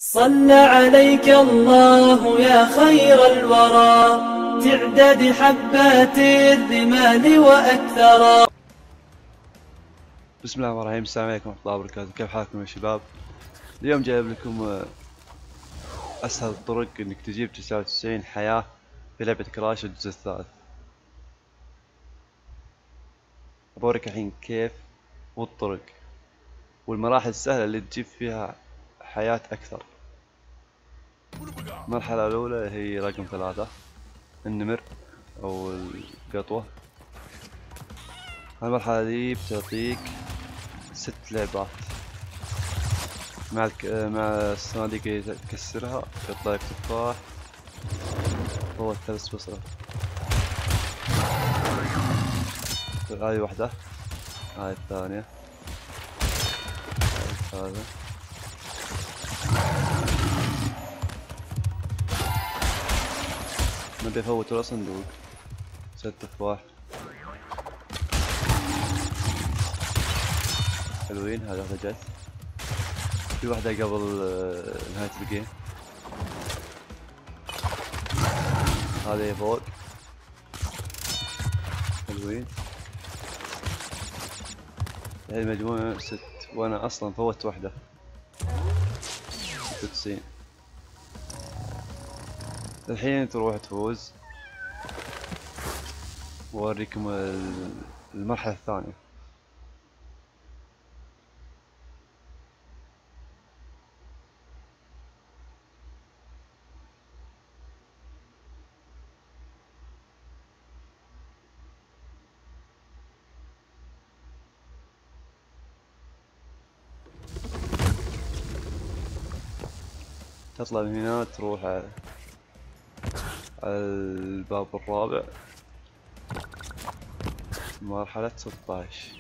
صلى عليك الله يا خير الورى تعداد حبات الرمال وأكثرا. بسم الله الرحمن الرحيم. السلام عليكم ورحمة الله وبركاته. كيف حالكم يا شباب؟ اليوم جايب لكم أسهل الطرق إنك تجيب 99 حياة في لعبة كراش الجزء الثالث. بوريك الحين كيف والطرق والمراحل السهلة اللي تجيب فيها حياة أكثر. المرحلة الأولى هي رقم 3 النمر أو القطوة. المرحلة دي بتعطيك 6 لعبات مع الصناديق اللي تكسرها يطلع لك تفاح هو 3 بصرة. هذه واحدة، هاي الثانية، هاي الثالثة، ما بيفوت ولا صندوق. 6 تفاح حلوين. هذا واحدة جت، في واحدة قبل نهاية الجيم، هذه فوق حلوين. هي المجموعة 6 وانا اصلا فوت واحدة 96. الحين تروح تفوز وأوريكم المرحلة الثانية. تطلع من هنا تروح على الباب الرابع مرحلة 16.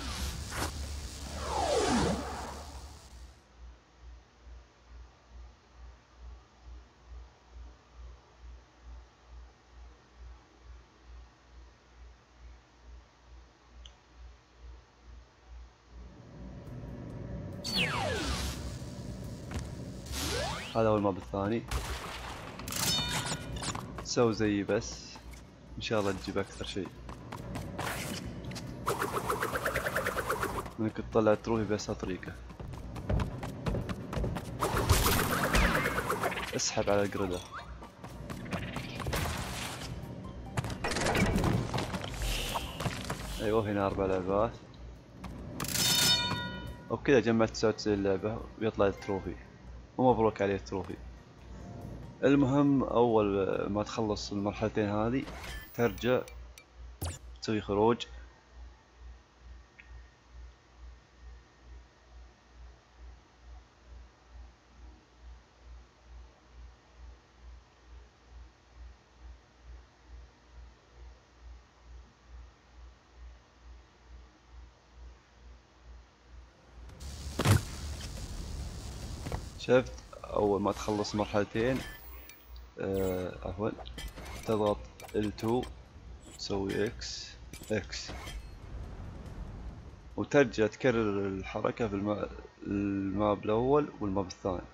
هذا هو الماب الثاني. تسوي زيي بس ان شاء الله تجيب اكثر شيء. انك تطلع تروحي بأسهل طريقة. اسحب على القردة. ايوه هنا 4 لعبات وبكذا جمعت 99 لعبة ويطلع التروفي ومبروك عليه التروفي. المهم اول ما تخلص المرحلتين هذه ترجع تسوي خروج شفت. اول ما تخلص مرحلتين عفوا تضغط L2 تسوي اكس وترجع تكرر الحركة في الماب الاول والماب الثاني.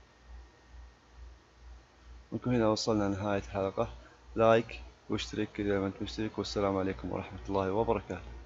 ونكون هنا وصلنا لنهاية الحلقة. لايك واشترك اذا ما انت مشترك، والسلام عليكم ورحمة الله وبركاته.